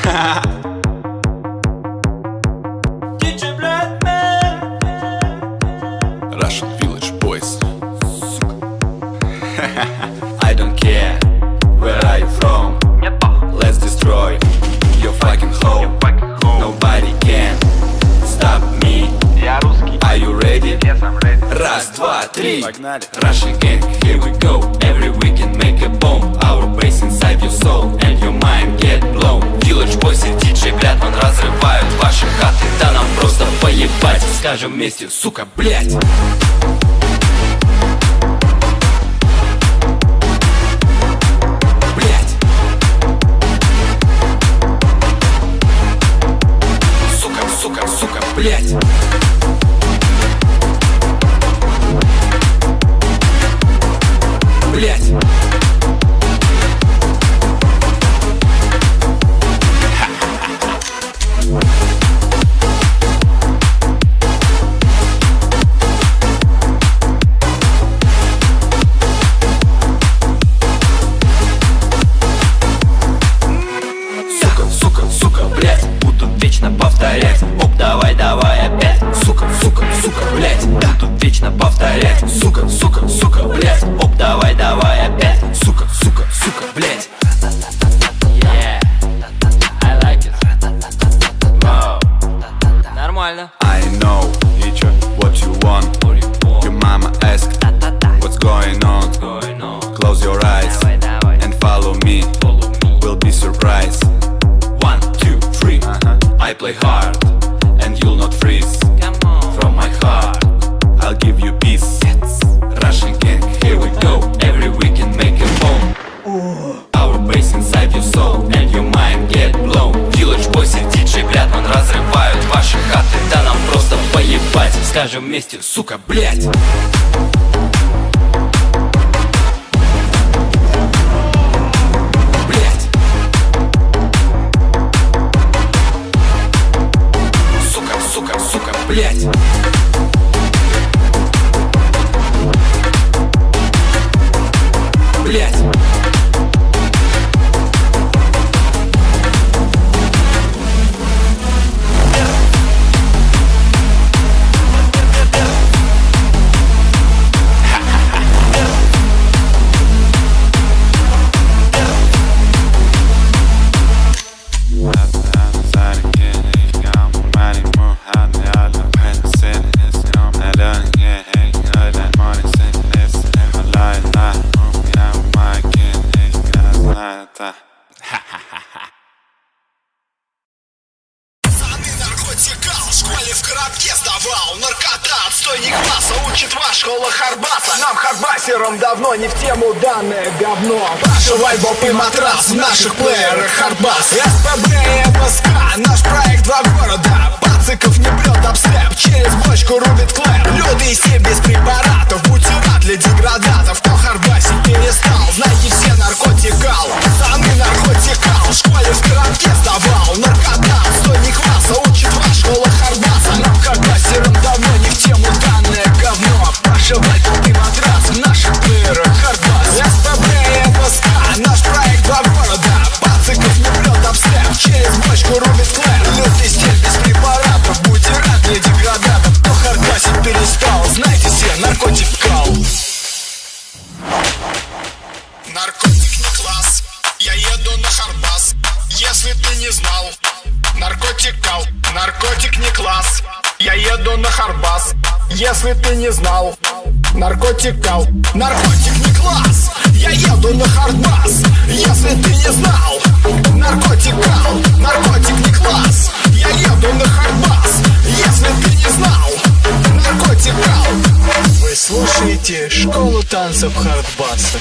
Russian Village Boys. I don't care where are you from. Let's destroy your fucking home. Nobody can stop me. Are you ready? Раз, два, три. Russian gang, here we go. Every weekend make a bomb. Our bass inside your soul and your mind get blown. Village Boys и диджей Блядман разрывают ваши хаты. Да нам просто поебать. Скажем вместе, сука, блядь. Сука, блядь. Блядь. Сука, блядь. Буду вечно повторять. Оп, давай опять. Сука, блядь. Буду вечно повторять. Сука, блядь. Оп, давай опять. Сука, блядь. Yeah, I like it. Wow. Нормально. I know what you want. Your mama asked what's going on. Close your eyes and follow me. Will be surprised. 1, 2, 3. I play hard and you'll not freeze. From my heart I'll give you peace. Russian gang, here we go. Every weekend make a bomb. Our bass inside your soul and your mind get blown. Village Boys и диджей Блядман разрывают ваши хаты. Да нам просто поебать. Скажем вместе, сука, блядь. Сука, блядь. Блядь. Отстойник класса учит вас школа Харбаса. Нам, хардбасерам, давно не в тему данное говно. Прошивай боб и матрас в наших плеерах Хардбас. СПБ и МСК, наш проект два города. Пациков не прет обстеп, через бочку рубит клэр. Люди все без препаратов, бутера для деградатов. Кто хардбасить перестал, знайте все наркотикал. Пацаны наркотикал, в школе в городке сдавал. Наркота, отстойник класса учит вас школа Харбаса. Нам, хардбасерам, давно не в тему данное говно. Прошивай боб и матрас в наших плеерах Хардбас. СПБ и МСК, наш проект два города. Пациков не прет обстеп, через бочку рубит клэр. Люди стиль без препаратов, бутера для деградатов. Кто хардбасить перестал, знайте все, наркотик кал. Наркотик не класс, я еду на Хардбас. Если ты не знал, наркотик кал. Наркотик не класс, я еду на Хардбас. Если ты не знал, наркотик кал. Наркотик не класс, я еду на Хардбас. Если ты не знал, наркотик кал. Наркотик не класс, я еду на Хардбас. Если ты не знал, наркотик кал. Вы слушаете школу танцев Хардбаса.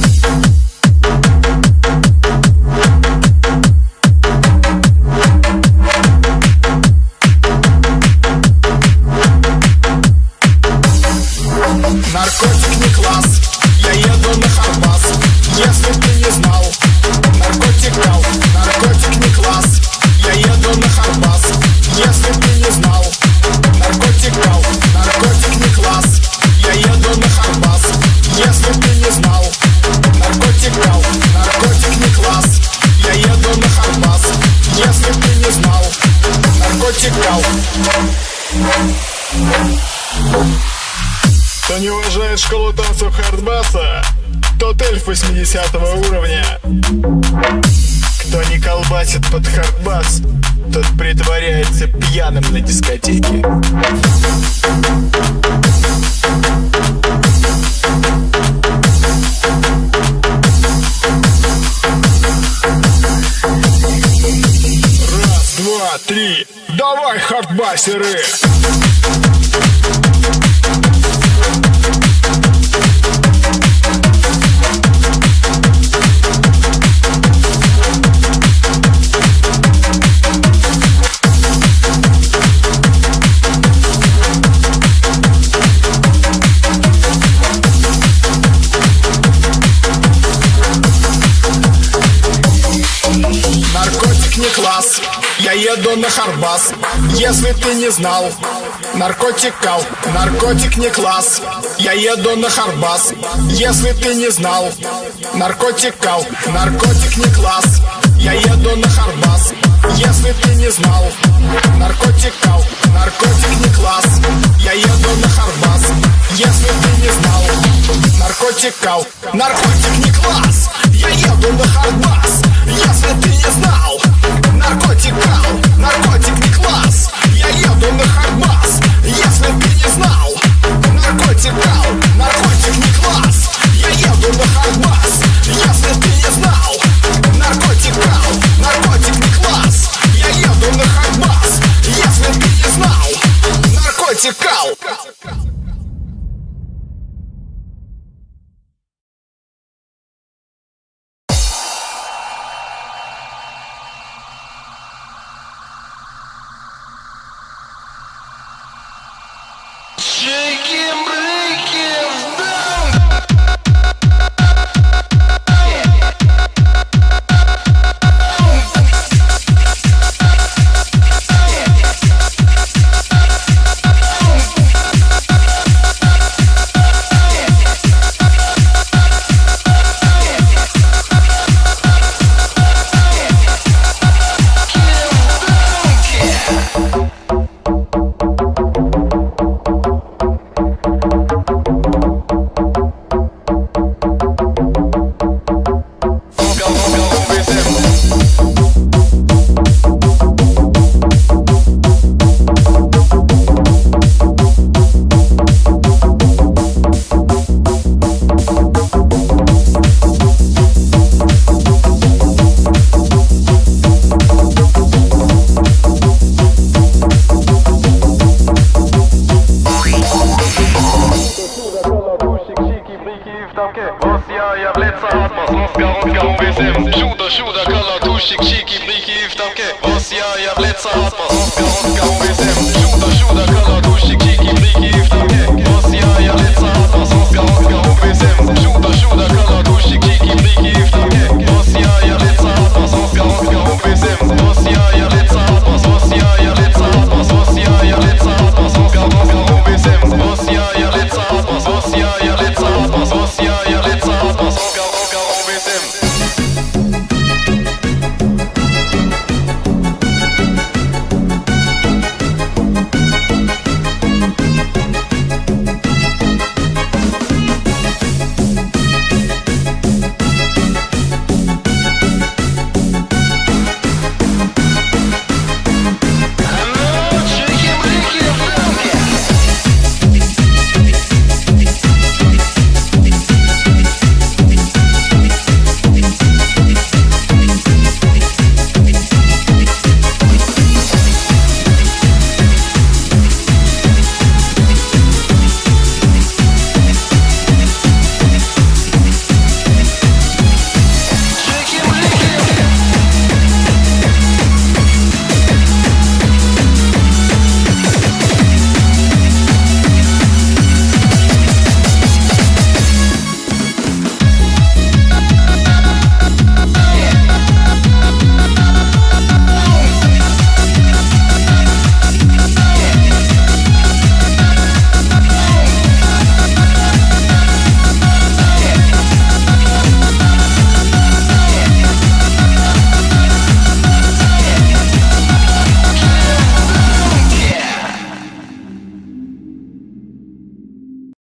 Наркотик не класс, я еду на Хардбас. Если ты не знал, наркотик кал. Наркотик не класс, я еду на Хардбас. Если ты не знал, наркотик кал. Наркотик не класс, я еду на Хардбас. Если ты не знал, наркотик наркотикал. Кто не уважает школу танцев хардбаса, тот эльф 80-го уровня. Кто не колбасит под хардбас, тот притворяется пьяным на дискотеке. Раз, два, три, давай, хардбасеры! Наркотик не класс, я еду на хардбас, если ты не знал. Наркотикал, наркотик не класс, я еду на хардбас, если ты не знал. Наркотикал, наркотик не класс, я еду на хардбас, если ты не знал. Наркотикал, наркотик не класс, я еду на хардбас, если ты не знал. Наркотикал, наркотик не класс, я еду на хардбас, если ты не знал. Наркотикал, наркотик не класс, я еду на хардбас, если ты не знал. Наркотикал, наркотик не класс, я еду на хардбас, если ты не знал. Наркотикал, наркотик не класс, я еду на хардбас, если ты не знал. Наркотикал. Чудо, колотушек, чики, брики в тамке. Ось я блядь, сахат, мазонка,